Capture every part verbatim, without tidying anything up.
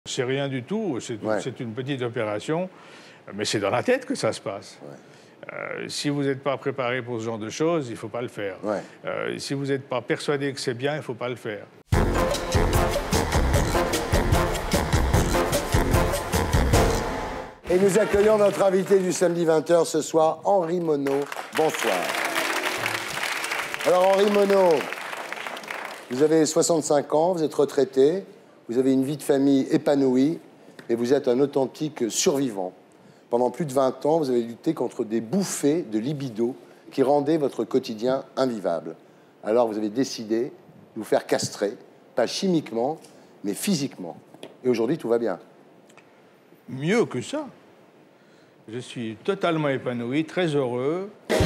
C'est rien du tout, c'est Ouais. une petite opération, mais c'est dans la tête que ça se passe. Ouais. Euh, si vous n'êtes pas préparé pour ce genre de choses, il ne faut pas le faire. Ouais. Euh, si vous n'êtes pas persuadé que c'est bien, il ne faut pas le faire. Et nous accueillons notre invité du samedi vingt heures ce soir, Henri Monod. Bonsoir. Alors Henri Monod, vous avez soixante-cinq ans, vous êtes retraité, vous avez une vie de famille épanouie et vous êtes un authentique survivant. Pendant plus de vingt ans, vous avez lutté contre des bouffées de libido qui rendaient votre quotidien invivable. Alors vous avez décidé de vous faire castrer, pas chimiquement, mais physiquement. Et aujourd'hui, tout va bien. Mieux que ça. Je suis totalement épanoui, très heureux.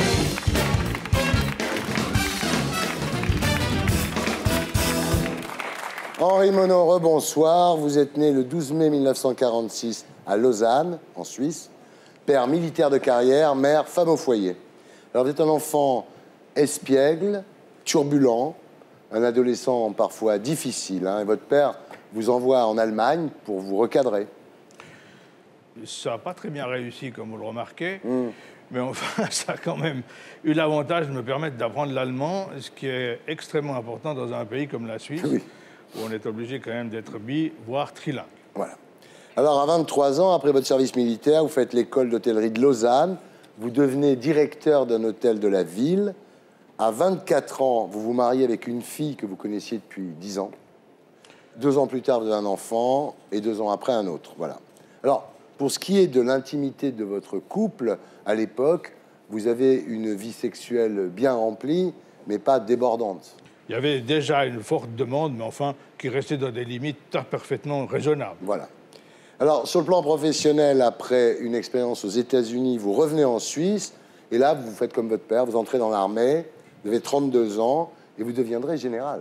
Henri Monod, rebonsoir. Vous êtes né le douze mai mille neuf cent quarante-six à Lausanne, en Suisse. Père militaire de carrière, mère femme au foyer. Alors vous êtes un enfant espiègle, turbulent, un adolescent parfois difficile. Hein, et votre père vous envoie en Allemagne pour vous recadrer. Ça n'a pas très bien réussi, comme vous le remarquez. Mm. Mais enfin, ça a quand même eu l'avantage de me permettre d'apprendre l'allemand, ce qui est extrêmement important dans un pays comme la Suisse, Oui. où on est obligé quand même d'être bi, voire trilingue. Voilà. Alors, à vingt-trois ans, après votre service militaire, vous faites l'école d'hôtellerie de Lausanne. Vous devenez directeur d'un hôtel de la ville. À vingt-quatre ans, vous vous mariez avec une fille que vous connaissiez depuis dix ans. Deux ans plus tard, vous avez un enfant, et deux ans après, un autre. Voilà. Alors, pour ce qui est de l'intimité de votre couple, à l'époque, vous avez une vie sexuelle bien remplie, mais pas débordante. Il y avait déjà une forte demande, mais enfin, qui restait dans des limites parfaitement raisonnables. Voilà. Alors, sur le plan professionnel, après une expérience aux États-Unis, vous revenez en Suisse, et là, vous faites comme votre père, vous entrez dans l'armée, vous avez trente-deux ans, et vous deviendrez général.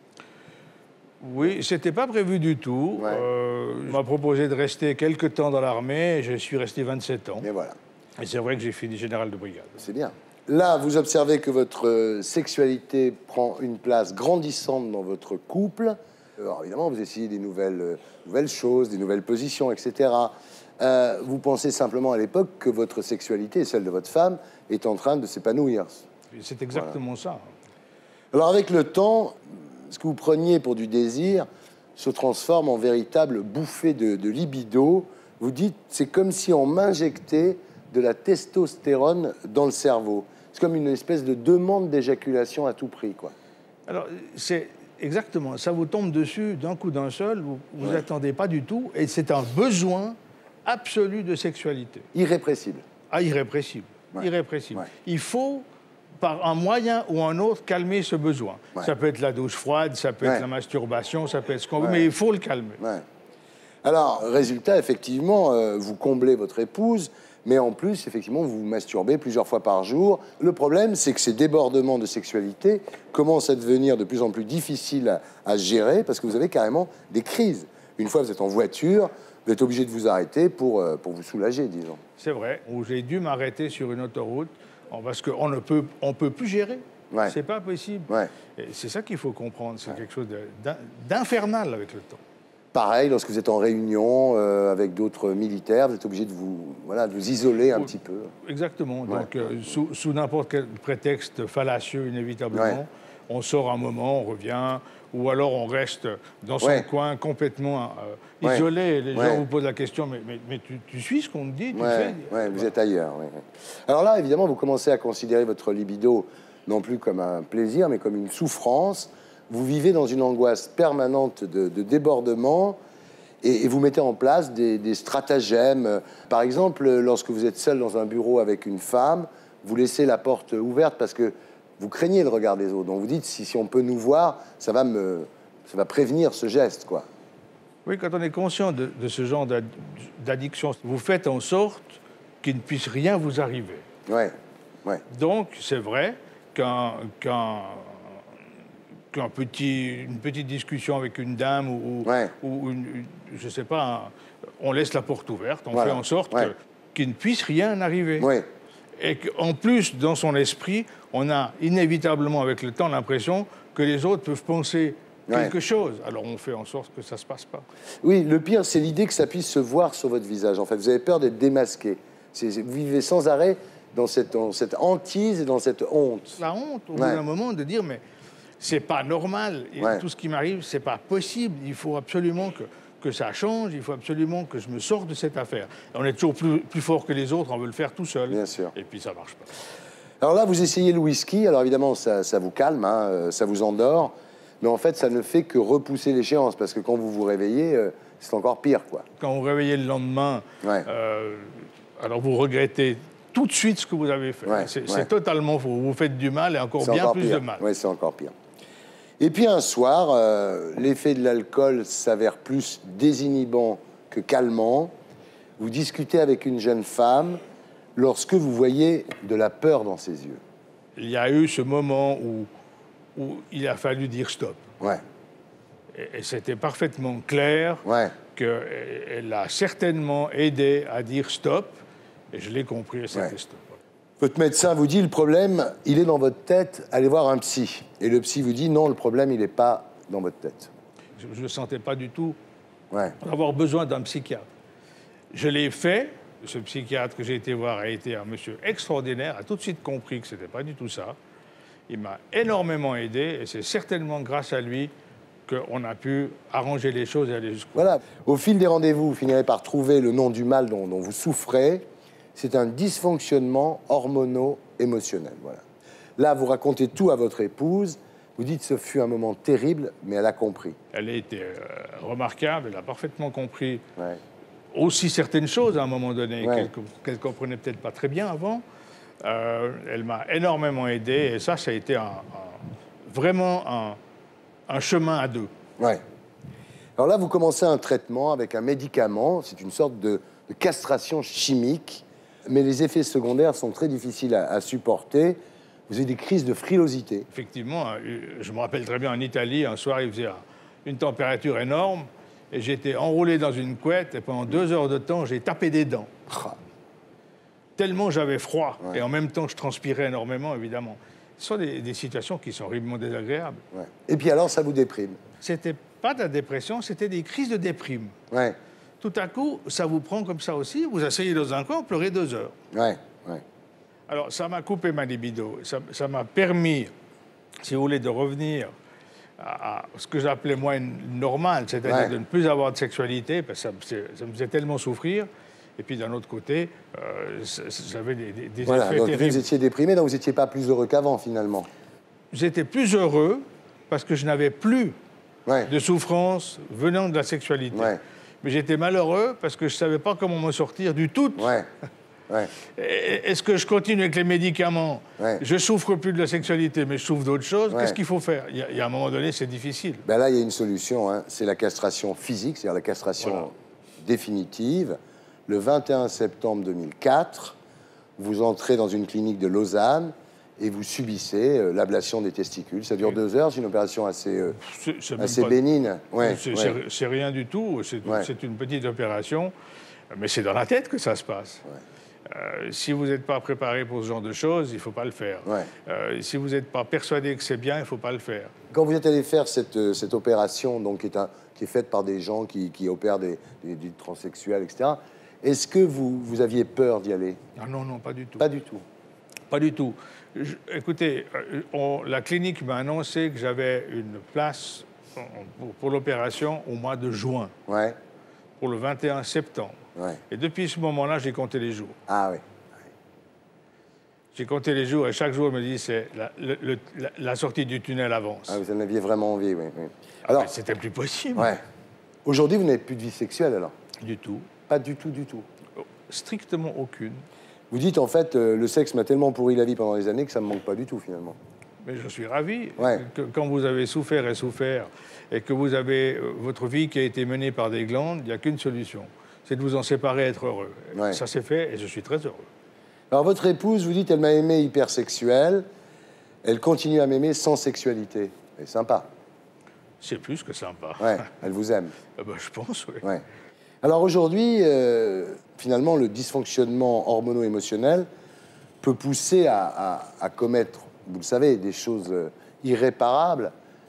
Oui, c'était pas prévu du tout. Ouais. Euh, on m'a proposé de rester quelques temps dans l'armée, et je suis resté vingt-sept ans. Et voilà. Et c'est vrai que j'ai fini général de brigade. C'est bien. Là, vous observez que votre sexualité prend une place grandissante dans votre couple. Alors, évidemment, vous essayez des nouvelles, euh, nouvelles choses, des nouvelles positions, et cetera. Euh, vous pensez simplement à l'époque que votre sexualité et celle de votre femme est en train de s'épanouir. C'est exactement voilà. ça. Alors, avec le temps, ce que vous preniez pour du désir se transforme en véritable bouffée de, de libido. Vous dites, c'est comme si on m'injectait de la testostérone dans le cerveau. C'est comme une espèce de demande d'éjaculation à tout prix, quoi. Alors, c'est exactement, ça vous tombe dessus d'un coup d'un seul, vous vous Ouais. attendez pas du tout, et c'est un besoin absolu de sexualité. Irrépressible. Ah, irrépressible. Ouais. Irrépressible. Ouais. Il faut, par un moyen ou un autre, calmer ce besoin. Ouais. Ça peut être la douche froide, ça peut Ouais. être la masturbation, ça peut être ce qu'on veut, Ouais. mais il faut le calmer. Ouais. Alors, résultat, effectivement, euh, vous comblez votre épouse, mais en plus, effectivement, vous vous masturbez plusieurs fois par jour. Le problème, c'est que ces débordements de sexualité commencent à devenir de plus en plus difficiles à, à gérer parce que vous avez carrément des crises. Une fois, vous êtes en voiture, vous êtes obligé de vous arrêter pour, euh, pour vous soulager, disons. C'est vrai, où j'ai dû m'arrêter sur une autoroute parce qu'on ne peut, on peut plus gérer. Ouais. C'est pas possible. Ouais. Et c'est ça qu'il faut comprendre. C'est ouais. quelque chose d'in- d'infernal avec le temps. Pareil, lorsque vous êtes en réunion euh, avec d'autres militaires, vous êtes obligé de vous, voilà, de vous isoler un Oui, petit peu. Exactement. Ouais. Donc, euh, sous, sous n'importe quel prétexte fallacieux, inévitablement, Ouais. on sort un moment, on revient, ou alors on reste dans son Ouais. coin complètement euh, Ouais. isolé. Les Ouais. gens vous posent la question, mais, mais, mais tu, tu suis ce qu'on te dit, tu Ouais, fais ouais, Voilà. vous êtes ailleurs. Ouais. Alors là, évidemment, vous commencez à considérer votre libido non plus comme un plaisir, mais comme une souffrance. Vous vivez dans une angoisse permanente de, de débordement et, et vous mettez en place des, des stratagèmes. Par exemple, lorsque vous êtes seul dans un bureau avec une femme, vous laissez la porte ouverte parce que vous craignez le regard des autres. Donc vous dites, si, si on peut nous voir, ça va, me, ça va prévenir ce geste, quoi. Oui, quand on est conscient de, de ce genre d'ad- d'addiction, vous faites en sorte qu'il ne puisse rien vous arriver. Ouais, ouais. Donc, c'est vrai qu'un, qu'un, qu'un petit, une petite discussion avec une dame ou, Ouais. ou une, une- je ne sais pas, un- on laisse la porte ouverte, on Voilà. fait en sorte Ouais. que- qu'il ne puisse rien arriver. Ouais. Et qu'en plus, dans son esprit, on a inévitablement avec le temps l'impression que les autres peuvent penser quelque Ouais. chose. Alors on fait en sorte que ça ne se passe pas. Oui, le pire, c'est l'idée que ça puisse se voir sur votre visage. En fait, vous avez peur d'être démasqué. C'est- c'est- vous vivez sans arrêt dans cette, dans cette hantise et dans cette honte. La honte, au bout Ouais. d'un moment, de dire, mais c'est pas normal. Et Ouais. tout ce qui m'arrive, c'est pas possible. Il faut absolument que, que ça change. Il faut absolument que je me sorte de cette affaire. Et on est toujours plus, plus fort que les autres. On veut le faire tout seul. Bien sûr. Et puis ça marche pas. Alors là, vous essayez le whisky. Alors évidemment, ça, ça vous calme, hein, euh, ça vous endort. Mais en fait, ça ne fait que repousser l'échéance. Parce que quand vous vous réveillez, euh, c'est encore pire, quoi. Quand vous réveillez le lendemain, Ouais. euh, alors vous regrettez tout de suite ce que vous avez fait. Ouais, c'est ouais. c'est totalement faux. Vous faites du mal et encore C'est bien encore plus pire. de mal. Oui, c'est encore pire. Et puis un soir, euh, l'effet de l'alcool s'avère plus désinhibant que calmant. Vous discutez avec une jeune femme lorsque vous voyez de la peur dans ses yeux. Il y a eu ce moment où, où il a fallu dire stop. Ouais, Et, et c'était parfaitement clair ouais, qu'elle a certainement aidé à dire stop. Et je l'ai compris, et c'était Ouais. stop. Votre médecin vous dit le problème, il est dans votre tête, allez voir un psy. Et le psy vous dit non, le problème, il n'est pas dans votre tête. Je ne sentais pas du tout Ouais, avoir besoin d'un psychiatre. Je l'ai fait. Ce psychiatre que j'ai été voir a été un monsieur extraordinaire, a tout de suite compris que ce n'était pas du tout ça. Il m'a énormément aidé et c'est certainement grâce à lui qu'on a pu arranger les choses et aller jusqu'au bout. voilà. Au fil des rendez-vous, vous finirez par trouver le nom du mal dont, dont vous souffrez. C'est un dysfonctionnement hormono-émotionnel. Voilà. Là, vous racontez tout à votre épouse. Vous dites ce fut un moment terrible, mais elle a compris. Elle a été euh, remarquable, elle a parfaitement compris Ouais. aussi certaines choses à un moment donné, Ouais. qu'elle qu'elle ne comprenait peut-être pas très bien avant. Euh, elle m'a énormément aidé et ça, ça a été un, un- vraiment un, un chemin à deux. Ouais. Alors là, vous commencez un traitement avec un médicament. C'est une sorte de, de castration chimique. Mais les effets secondaires sont très difficiles à, à supporter. Vous avez des crises de frilosité. Effectivement, euh, je me rappelle très bien en Italie, un soir, il faisait un- une température énorme et j'étais enroulé dans une couette et pendant deux heures de temps, j'ai tapé des dents. Ah, Tellement j'avais froid Ouais. et en même temps, je transpirais énormément, évidemment. Ce sont des, des situations qui sont horriblement désagréables. ouais. Et puis alors, ça vous déprime. C'était pas de la dépression, c'était des crises de déprime. Ouais, Tout à coup, ça vous prend comme ça aussi, vous asseyez dans un coin, vous pleurez deux heures. ouais, ouais. Alors, ça m'a coupé ma libido. Ça ça m'a permis, si vous voulez, de revenir à, à ce que j'appelais, moi, une normale, c'est-à-dire Ouais. de ne plus avoir de sexualité, parce que ça, me faisait- ça me faisait tellement souffrir. Et puis, d'un autre côté, euh, ça- ça- j'avais des, des- des Voilà, effets donc terribles. vous étiez déprimé, donc vous n'étiez pas plus heureux qu'avant, finalement. J'étais plus heureux parce que je n'avais plus Ouais, de souffrance venant de la sexualité. ouais, Mais j'étais malheureux parce que je ne savais pas comment me sortir du tout. ouais, ouais. Et- Est-ce que je continue avec les médicaments? Ouais. Je souffre plus de la sexualité, mais je souffre d'autre chose. Ouais. Qu'est-ce qu'il faut faire? il y, a, il y a un moment donné, c'est difficile. Ben là, il y a une solution, hein. C'est la castration physique, c'est-à-dire la castration Voilà. définitive. Le vingt et un septembre deux mille quatre, vous entrez dans une clinique de Lausanne et vous subissez euh, l'ablation des testicules. Ça dure deux heures, c'est une opération assez, euh, C'est c'est même assez pas- bénigne. Ouais, c'est- ouais. c'est- c'est rien du tout. C'est Ouais. c'est une petite opération, mais c'est dans la tête que ça se passe. Euh, si vous n'êtes pas préparé pour ce genre de choses, il ne faut pas le faire. Ouais. Euh, si vous n'êtes pas persuadé que c'est bien, il ne faut pas le faire. Quand vous êtes allé faire cette, euh, cette opération, donc, qui, est un- qui est faite par des gens qui, qui opèrent des, des, des transsexuels, et cetera, est-ce que vous, vous aviez peur d'y aller? Ah non, non, pas du tout. Pas du tout. Pas du tout. Je- écoutez, euh, on- la clinique m'a annoncé que j'avais une place en- pour, pour l'opération au mois de juin, Ouais, pour le vingt et un septembre. ouais. Et depuis ce moment-là, j'ai compté les jours. Ah oui. J'ai compté les jours et chaque jour, je me dis, c'est la, le- le- la- la sortie du tunnel avance. Ah, vous en aviez vraiment envie, oui. oui. Ah, Alors, mais c'était plus possible. ouais. Aujourd'hui, vous n'avez plus de vie sexuelle, alors? Du tout. Pas du tout, du tout. Oh, strictement aucune. Vous dites, en fait, euh, le sexe m'a tellement pourri la vie pendant des années que ça ne me manque pas du tout, finalement. Mais je suis ravi Ouais. que quand vous avez souffert et souffert et que vous avez euh, votre vie qui a été menée par des glandes, il n'y a qu'une solution. C'est de vous en séparer et être heureux. Ouais. Ça s'est fait et je suis très heureux. Alors, votre épouse, vous dites, elle m'a aimé hypersexuelle. Elle continue à m'aimer sans sexualité. C'est sympa. C'est plus que sympa. Ouais, elle vous aime. Ah ben, je pense, oui. Ouais. Alors aujourd'hui, euh, finalement, le dysfonctionnement hormono-émotionnel peut pousser à, à- à commettre, vous le savez, des choses euh, irréparables.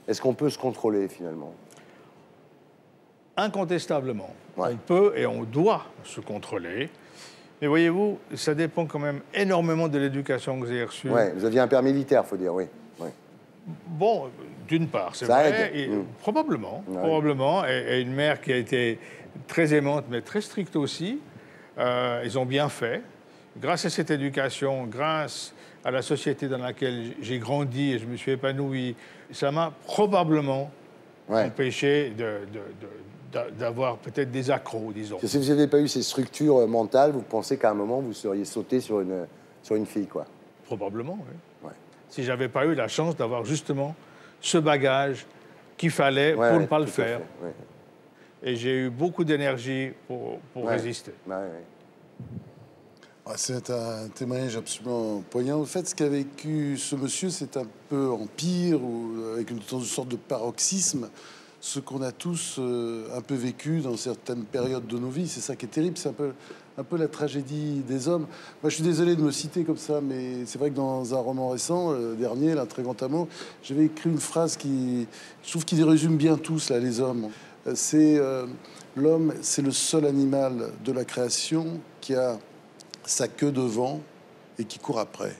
Est-ce qu'on peut se contrôler, finalement? Incontestablement. Ouais. On peut et on doit se contrôler. Mais voyez-vous, ça dépend quand même énormément de l'éducation que vous avez reçue. Ouais, vous aviez un père militaire, il faut dire, oui. Ouais. Bon, d'une part, c'est Ça vrai. aide. Et, Mmh. Probablement, Ouais. probablement. Et, et une mère qui a été très aimante, mais très stricte aussi. Euh, ils ont bien fait. Grâce à cette éducation, grâce à la société dans laquelle j'ai grandi et je me suis épanoui, ça m'a probablement Ouais. empêché de, de, de, d'avoir peut-être des accros, disons. Si vous n'aviez pas eu ces structures mentales, vous pensez qu'à un moment, vous seriez sauté sur une, sur une fille, quoi. Probablement, oui. Ouais. Si j'avais pas eu la chance d'avoir justement ce bagage qu'il fallait Ouais, pour ouais, ne pas le tout à faire. fait, ouais. Et j'ai eu beaucoup d'énergie pour, pour Ouais. résister. Ouais, ouais. Ah, c'est un témoignage absolument poignant. En fait, ce qu'a vécu ce monsieur, c'est un peu en pire, ou avec une, une sorte de paroxysme, ce qu'on a tous euh, un peu vécu dans certaines périodes de nos vies. C'est ça qui est terrible, c'est un peu, un peu la tragédie des hommes. Moi, je suis désolé de me citer comme ça, mais c'est vrai que dans un roman récent, le dernier, là, Très grand amour, j'avais écrit une phrase qui, je trouve, qui résume bien tous, là, les hommes. C'est euh, l'homme, c'est le seul animal de la création qui a sa queue devant et qui court après.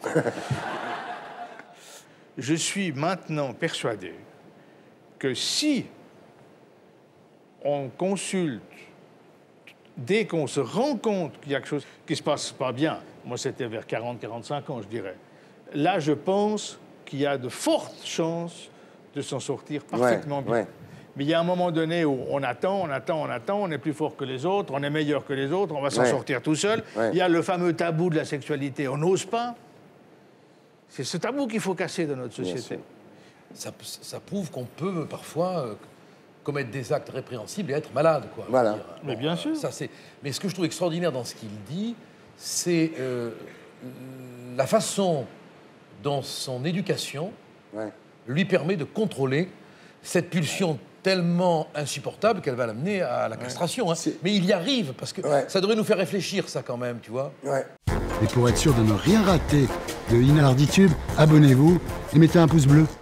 Je suis maintenant persuadé que si on consulte, dès qu'on se rend compte qu'il y a quelque chose qui se passe pas bien, moi c'était vers quarante à quarante-cinq ans, je dirais, là je pense qu'il y a de fortes chances de s'en sortir parfaitement Ouais, bien. ouais. Mais il y a un moment donné où on attend, on attend, on attend, on est plus fort que les autres, on est meilleur que les autres, on va s'en Ouais. sortir tout seul. Ouais. Il y a le fameux tabou de la sexualité, on n'ose pas. C'est ce tabou qu'il faut casser dans notre Bien société. sûr. Ça, ça prouve qu'on peut parfois euh, commettre des actes répréhensibles et être malade, quoi. Voilà. Je veux dire. Mais bien sûr. Ça, c'est... Mais ce que je trouve extraordinaire dans ce qu'il dit, c'est euh, la façon dont son éducation Ouais. lui permet de contrôler cette pulsion tellement insupportable qu'elle va l'amener à la castration. Hein. C'est- Mais il y arrive, parce que Ouais. ça devrait nous faire réfléchir, ça, quand même, tu vois. Ouais. Et pour être sûr de ne rien rater de Inarditube, abonnez-vous et mettez un pouce bleu.